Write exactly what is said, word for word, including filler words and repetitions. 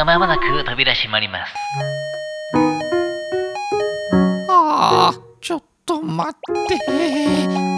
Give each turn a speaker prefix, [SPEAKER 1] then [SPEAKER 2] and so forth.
[SPEAKER 1] がまもなく扉閉まります。
[SPEAKER 2] ああ、ちょっと待って。